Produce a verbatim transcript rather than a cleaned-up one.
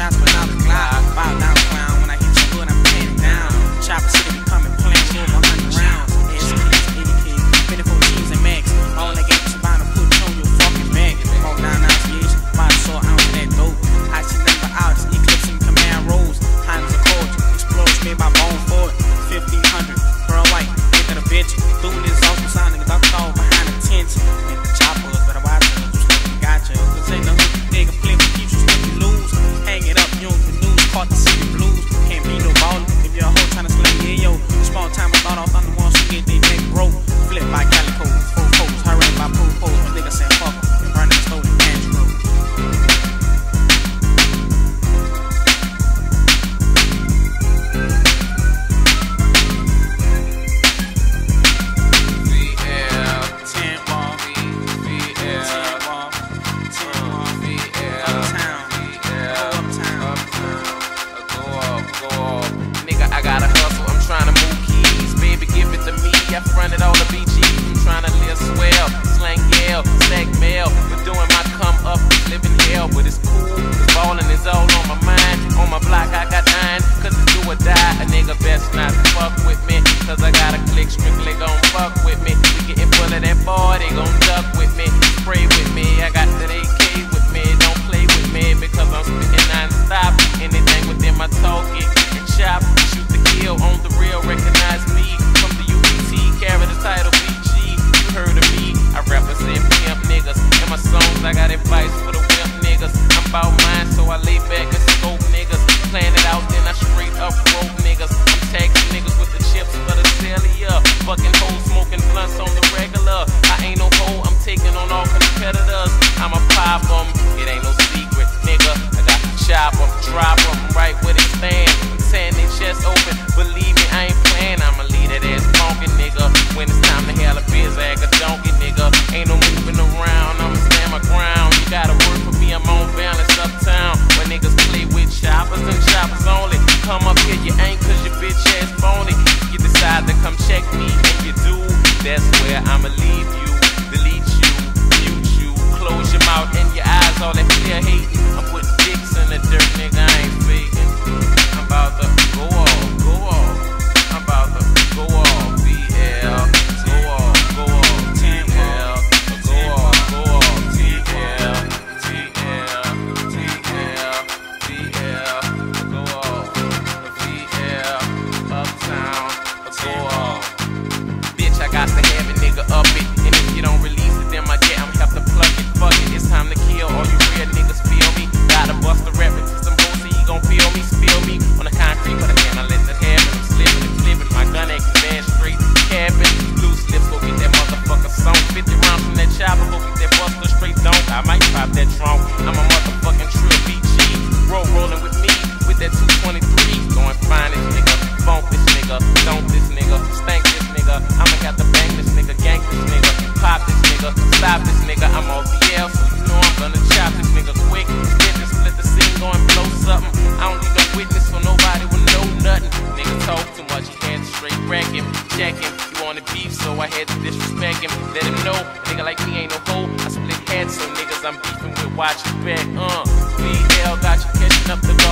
shots, but not the Glock. Bow down clown, when I hit you good, I'm paying it down. Chopper City be coming, playing over a hundred rounds. S Ks, eighty K, twenty-four G's and max. All I get is about to put you on your fucking back. Walk down association, buy a sore ounce of that dope. I see number out, eclipsing command rolls. Times of cold, explodes made my bone for it. fifteen hundred, pearl white, into the bitch. Doing this awesome sound, nigga, ducked off behind the tents. Hit the choppers, better watch it, you slip and gotcha. Cause ain't no hook, nigga, play with keeps you slip and lose. Hang it up, you on the news, caught the city blues. Can't be no ballin', if you're a hoe tryna sling, yeah, yo. Small time, I thought off on the ones who get they neck broke. Flip by calico, full pose, hurry by propose. My nigga said fuck em, burn that stove, and you roll. I fronted all the B Gs, I'm tryna live swell, slang yell, stack mail, but doing my come up is living hell, but it's cool, cause ballin' is all on my mind, on my block I got nine, cause it's do or die, a nigga best not to fuck with me, cause I got a click, strictly gon' fuck with me, we getting full of that boy, they gon' duck with me, spray with me, I got that A K with me, don't play with me, because I'm spitting non-stop, anything within my talk, get and chop, shoot the kill, on the real, recognize me, from the U B T, carry the title B G, you heard of me, I represent pimp niggas, in my songs I got advice for the wimp niggas, I'm about mine so I lay back and scope niggas, plan it out then I straight up rope niggas, I'm taxing niggas with the chips for the cellular, fucking hoes smoking blunts on the regular, I ain't no hoe, I'm taking on all competitors, I'm a pop 'em, it ain't no secret nigga, I got the chopper, drop 'em right where they stand, I'm tearing their chest open, believe me I ain't playing, I'ma leave that ass funkin' nigga, when it's time to hell a biz, act a donkey nigga, ain't no moving around, I'ma stand my ground, you gotta work for me, I'm on Valence uptown, when niggas play with choppers and choppers only, come up here you ain't cause your bitch ass phony, you decide to come check me and you do, that's where I'ma leave you, delete you, mute you, close your mouth and your eyes, all that clear hating, I'm putting dicks in the dirt nigga, I ain't faking, I'm about to go off, go off, I'm about to go off, V L, go off, go off, T L, go off, go off, T L, T L, T L, V L, go off, V L, uptown, go off. Bitch, I got to have it, nigga, up it, and if you don't release it, then my get, I'ma have to plug it, fuck it, it's time to kill, all you real niggas feel me, gotta bust the rap into some hoes, so you gon' feel me, spill me, on the concrete, but I can't let that happen, I'm slipping and flipping, my gun ain't man straight, capping, loose lips, go get that motherfucker song, fifty rounds from that chopper, go get that buster straight donk, I might pop that trunk, I'm a motherfucking true B G, roll rolling with me, with that two twenty-three, going find this nigga, bump this nigga, don't this nigga, stank this nigga, I'ma have to bang this nigga, gank this nigga, pop this nigga, stop this nigga, I'm on V L, so you know I'm gonna chop this nigga quick, split this, split the scene, go and blow something, I don't need no witness, so nobody will know nothing, nigga talk too much, he had to straight rack him, check him, you wanted beef, so I had to disrespect him, let him know, a nigga like me ain't no hoe, I split heads, so niggas I'm beefing with, watch your back, uh, V L got you catching up the